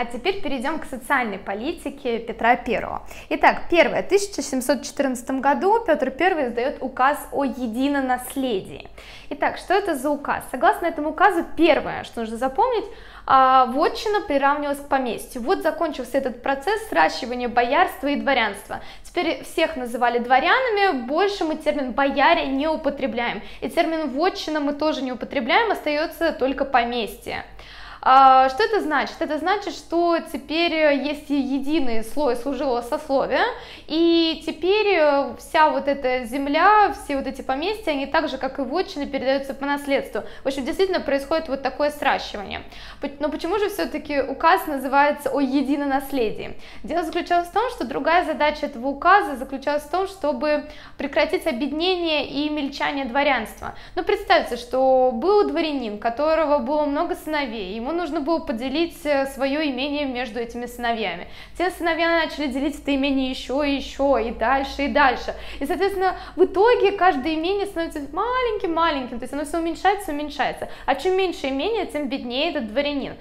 А теперь перейдем к социальной политике Петра I. Итак, первое. В 1714 году Петр I издает указ о единонаследии. Итак, что это за указ? Согласно этому указу, первое, что нужно запомнить, вотчина приравнивалась к поместью. Вот закончился этот процесс сращивания боярства и дворянства. Теперь всех называли дворянами, больше мы термин бояре не употребляем. И термин вотчина мы тоже не употребляем, остается только поместье. Что это значит? Это значит, что теперь есть единый слой служилого сословия, и теперь вся вот эта земля, все вот эти поместья, они так же, как и вотчины, передаются по наследству. В общем, действительно происходит вот такое сращивание. Но почему же все-таки указ называется о единонаследии? Дело заключалось в том, что другая задача этого указа заключалась в том, чтобы прекратить обеднение и мельчание дворянства. Ну, представьте, что был дворянин, у которого было много сыновей, ему нужно было поделить свое имение между этими сыновьями. Те сыновья начали делить это имение еще и еще, и дальше, и дальше. И, соответственно, в итоге каждое имение становится маленьким, то есть оно все уменьшается. А чем меньше имение, тем беднее этот дворянин.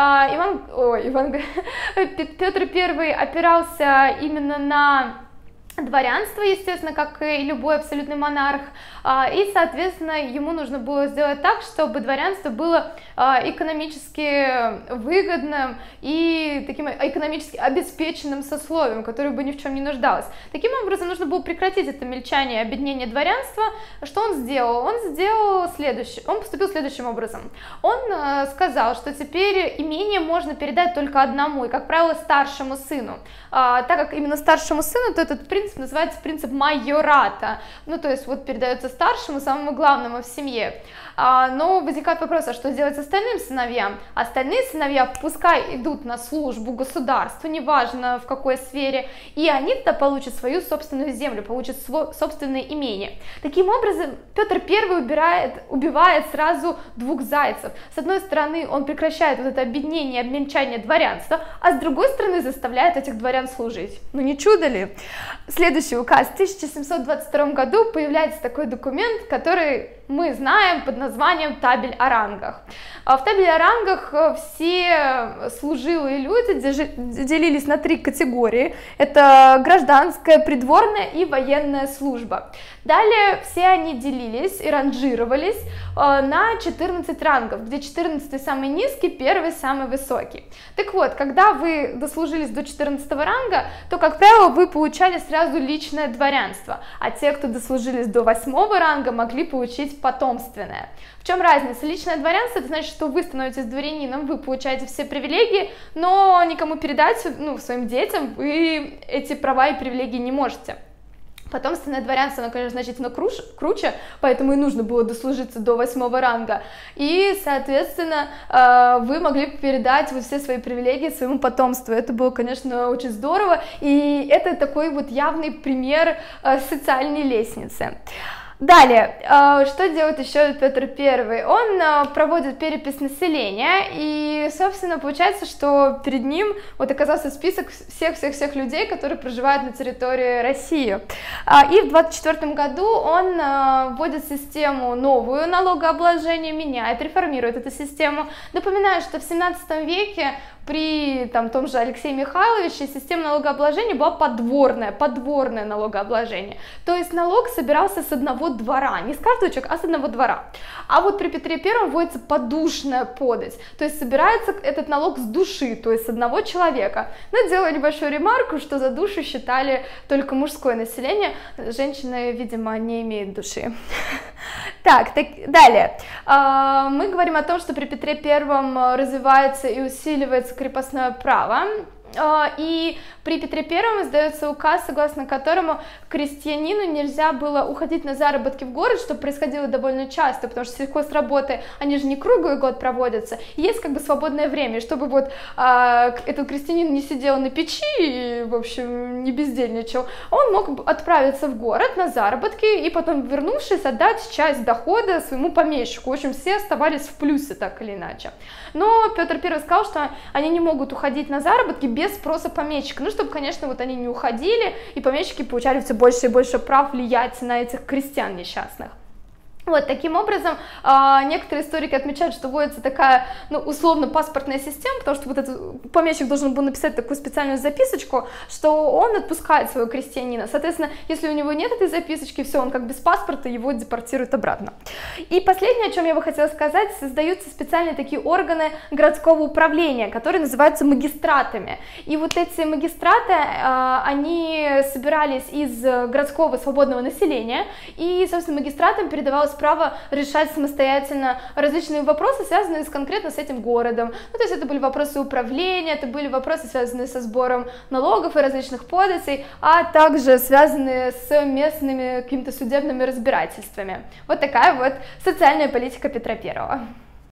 Петр I опирался именно на дворянство, естественно, как и любой абсолютный монарх, и, соответственно, ему нужно было сделать так, чтобы дворянство было экономически выгодным и таким экономически обеспеченным сословием, которое бы ни в чем не нуждалось. Таким образом, нужно было прекратить это мельчание и обеднение дворянства. Что он сделал? Он поступил следующим образом. Он сказал, что теперь имение можно передать только одному, и, как правило, старшему сыну. Так как именно старшему сыну, то этот принцип называется принцип майората. Ну, то есть вот передается старшему, самому главному в семье. Но возникает вопрос, а что делать с остальным сыновьям? Остальные сыновья пускай идут на службу государству, неважно в какой сфере, и они-то получат свою собственную землю, получат собственное имение. Таким образом, Петр I убивает сразу двух зайцев. С одной стороны, он прекращает вот это обеднение, обмельчание дворянства, а с другой стороны, заставляет этих дворян служить. Ну не чудо ли? Следующий указ. В 1722 году появляется такой документ, который мы знаем под названием «Табель о рангах». В табеле о рангах все служилые люди делились на 3 категории. Это гражданская, придворная и военная служба. Далее все они делились и ранжировались на 14 рангов, где 14 самый низкий, 1 самый высокий. Так вот, когда вы дослужились до 14 ранга, то, как правило, вы получали сразу личное дворянство, а те, кто дослужились до 8 ранга, могли получить потомственное. В чем разница? Личное дворянство, это значит, что вы становитесь дворянином, вы получаете все привилегии, но никому передать, своим детям вы эти права и привилегии не можете. Потомственное дворянство, оно, конечно, значительно круче, поэтому и нужно было дослужиться до 8 ранга. И, соответственно, вы могли передать вот все свои привилегии своему потомству. Это было, конечно, очень здорово, и это такой вот явный пример социальной лестницы. Далее, что делает еще Петр I? Он проводит перепись населения, и, собственно, получается, что перед ним вот оказался список всех людей, которые проживают на территории России. И в 1924 году он вводит систему новую налогообложения, меняет, реформирует эту систему. Напоминаю, что в 17 веке при том же Алексее Михайловиче система налогообложения была подворное налогообложение. То есть налог собирался с одного двора, не с каждого человека, а с одного двора. А вот при Петре I вводится подушная подать, то есть собирается этот налог с души, то есть с одного человека. Но делаю небольшую ремарку, что за душу считали только мужское население, женщины, видимо, не имеют души. Так, далее. Мы говорим о том, что при Петре I развивается и усиливается крепостное право. И при Петре I издается указ, согласно которому крестьянину нельзя было уходить на заработки в город, что происходило довольно часто, потому что сельхозработы, они же не круглый год проводятся, есть как бы свободное время, чтобы вот этот крестьянин не сидел на печи и, в общем, не бездельничал, он мог отправиться в город на заработки и потом, вернувшись, отдать часть дохода своему помещику. В общем, все оставались в плюсе, так или иначе. Но Петр I сказал, что они не могут уходить на заработки без спроса помещика, чтобы, конечно, вот они не уходили, и помещики получали все больше и больше прав влиять на этих крестьян несчастных. Вот, таким образом, некоторые историки отмечают, что вводится такая, ну, условно, паспортная система, потому что вот этот помещик должен был написать такую специальную записочку, что он отпускает своего крестьянина. Соответственно, если у него нет этой записочки, все, он как без паспорта, его депортируют обратно. И последнее, о чем я бы хотела сказать, создаются специальные такие органы городского управления, которые называются магистратами. И вот эти магистраты, они собирались из городского свободного населения, и, собственно, магистратам передавалось право решать самостоятельно различные вопросы, связанные конкретно с этим городом. Ну, то есть это были вопросы управления, это были вопросы, связанные со сбором налогов и различных податей, а также связанные с местными какими-то судебными разбирательствами. Вот такая вот социальная политика Петра I.